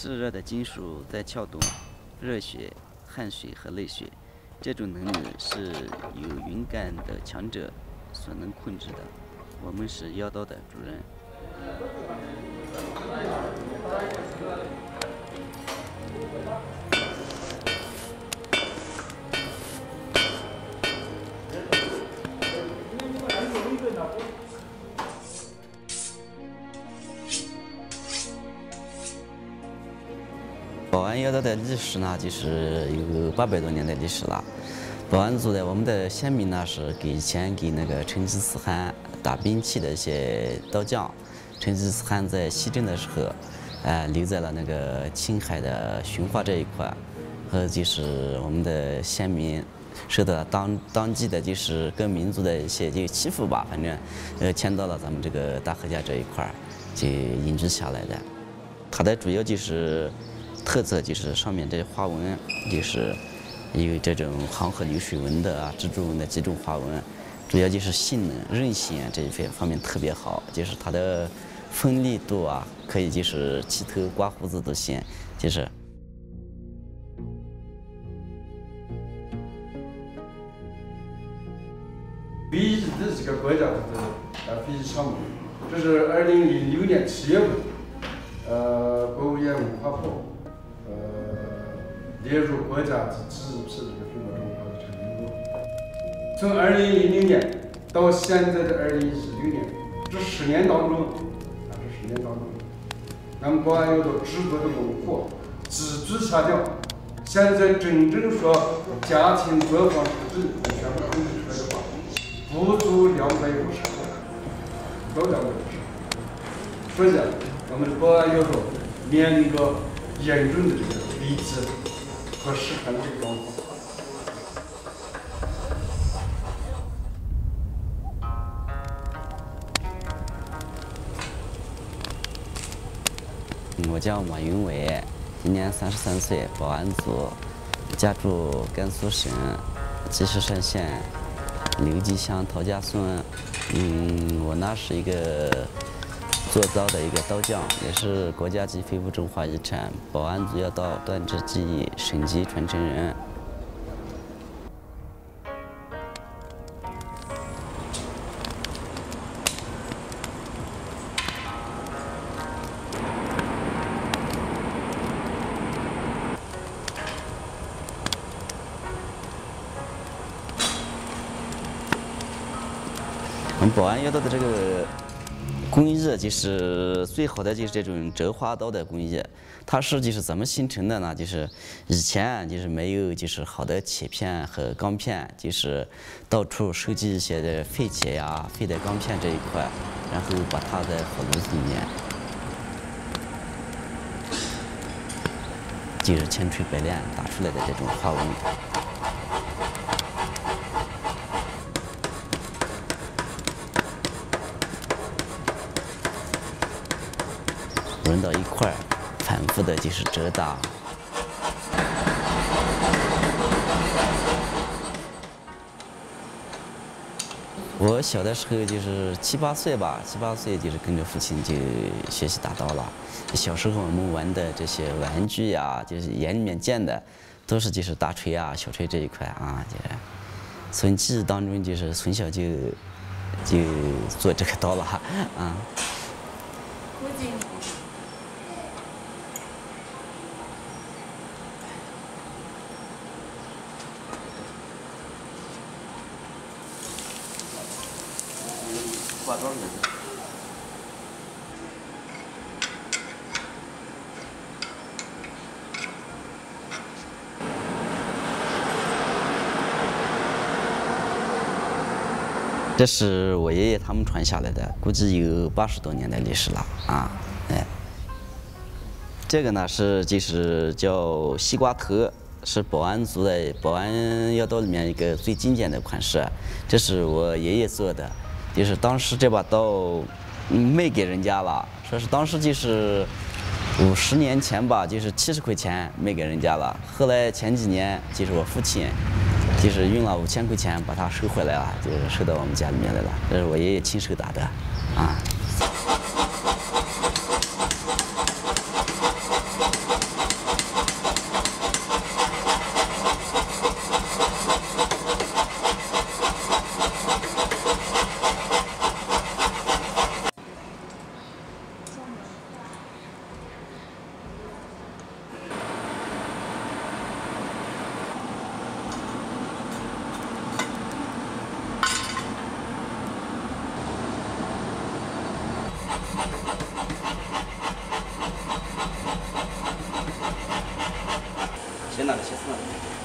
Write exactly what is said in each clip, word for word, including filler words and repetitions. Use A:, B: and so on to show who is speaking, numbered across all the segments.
A: 湿热的金属在撬动热血、汗水和泪水，这种能力是由云感的强者所能控制的。我们是妖刀的主人。保安妖刀的历史呢，就是有八百多年的历史了。保安族的我们的先民呢，是给以前给那个成吉思汗打兵器的一些刀匠。成吉思汗在西征的时候，呃，留在了那个青海的循化这一块，和就是我们的先民受到当当地的就是各民族的一些就欺负吧，反正呃迁到了咱们这个大河家这一块，就隐居下来的。它的主要就是特色就是上面这些花纹，就是有这种黄河流水纹的啊、蜘蛛纹的几种花纹，主要就是性能、韧性啊这一方面特别好，就是它的锋利度啊，可以就是剃头、刮胡子都行，就是。
B: 北极的这个国家是呃非常长，这是二零零六年七月份，呃，国务院文化部呃列入国家级记忆品这个非物质文化遗产名录。从二零零零年到现在的二零一六年，这十年当中，啊，这十年当中，咱们保安妖刀制作的功夫急剧下降，现在真正说家庭作坊实质全部控制出来的话，不足两百五十个，不到两百五十个。首先，我们的保安妖刀面临着严重的这个危机和失传的这个状况。
A: 我叫马云伟，今年三十三岁，保安族，家住甘肃省积石山县刘集乡陶家村。嗯，我呢是一个做刀的一个刀匠，也是国家级非物质文化遗产保安族妖刀锻制技艺省级传承人。我们保安妖刀的这个工艺就是最好的就是这种折花刀的工艺，它是就是怎么形成的呢？就是以前就是没有就是好的铁片和钢片，就是到处收集一些的废铁呀、废的钢片这一块，然后把它在火炉子里面，就是千锤百炼打出来的这种花纹。融到一块儿，反复的就是折打。我小的时候就是七八岁吧，七八岁就是跟着父亲就学习打刀了。小时候我们玩的这些玩具呀，就是眼里面见的，都是就是大锤啊、小锤这一块啊，就是从记忆当中就是从小就就做这个刀了啊。化妆的。这是我爷爷他们传下来的，估计有八十多年的历史了啊！哎，这个呢是就是叫西瓜头，是保安族的保安妖刀里面一个最经典的款式，这是我爷爷做的。就是当时这把刀卖给人家了，说是当时就是五十年前吧，就是七十块钱卖给人家了。后来前几年就是我父亲就是用了五千块钱把它收回来了，就是收到我们家里面来了。这是我爷爷亲手打的，啊。 先拿个切丝嘛。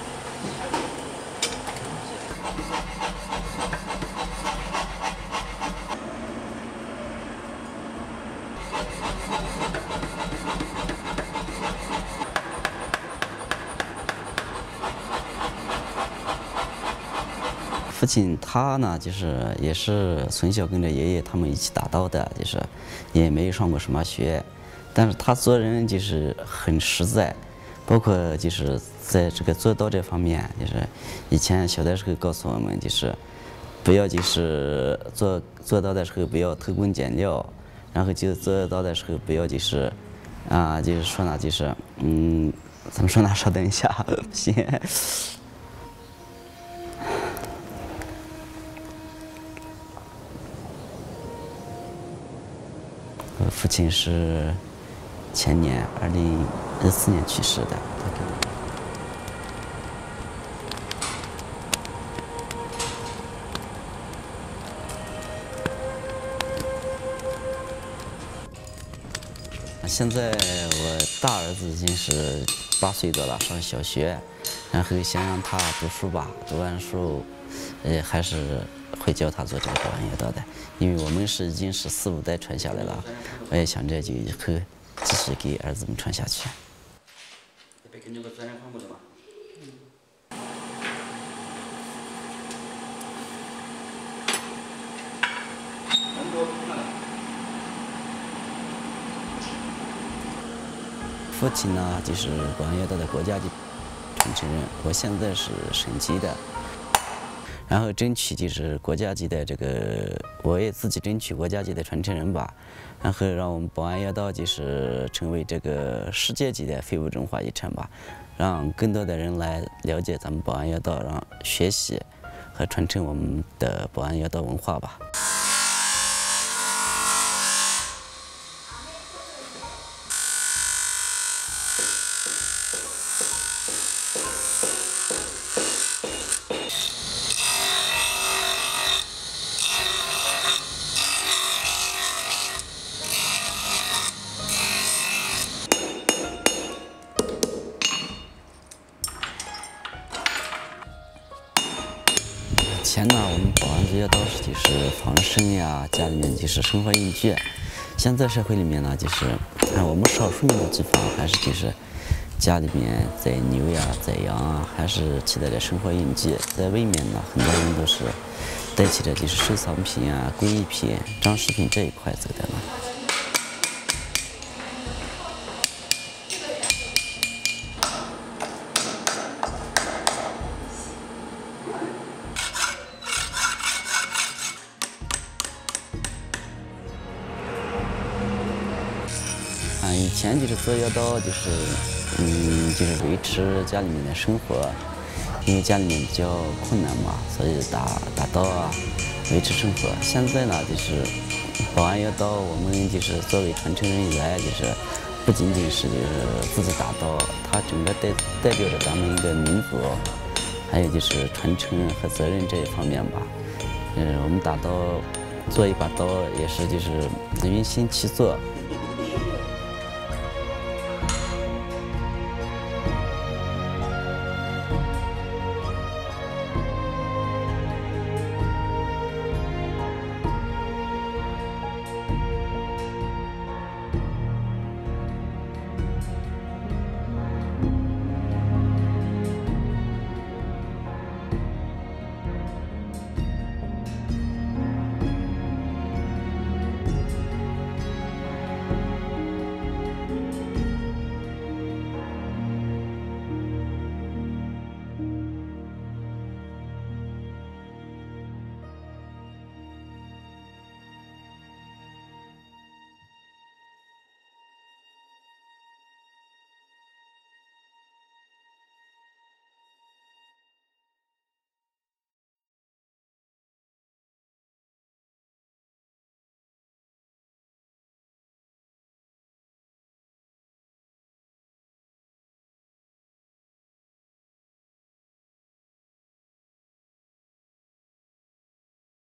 A: 父亲他呢，就是也是从小跟着爷爷他们一起打刀的，就是也没有上过什么学，但是他做人就是很实在，包括就是在这个做刀这方面，就是以前小的时候告诉我们，就是不要就是做做刀的时候不要偷工减料，然后就做刀的时候不要就是啊，就是说呢，就是嗯，怎么说呢？稍等一下，行。我父亲是前年二零一四年去世的。现在我大儿子已经是八岁多了，上小学，然后先让他读书吧，读完书，呃，还是会教他做这个保安药刀的，因为我们是已经是四五代传下来了，我也想着就以后继续给儿子们传下去。父亲呢，就是保安药刀的国家级传承人，我现在是省级的。然后争取就是国家级的这个，我也自己争取国家级的传承人吧，然后让我们保安药刀就是成为这个世界级的非物质文化遗产吧，让更多的人来了解咱们保安药刀，让学习和传承我们的保安药刀文化吧。以前呢，我们保安这些刀是就是防身呀，家里面就是生活用具。现在社会里面呢，就是我们少数民族地方还是就是家里面宰牛呀、宰羊啊，还是期待着生活用具。在外面呢，很多人都是带起着就是收藏品啊、工艺品、装饰品这一块走的呢。啊，以前就是做药刀，就是嗯，就是维持家里面的生活，因为家里面比较困难嘛，所以打打刀啊，维持生活。现在呢，就是保安药刀，我们就是作为传承人以来，就是不仅仅是就是自己打刀，它整个代代表着咱们一个民族，还有就是传承和责任这一方面吧。嗯，我们打刀做一把刀也是就是用心去做。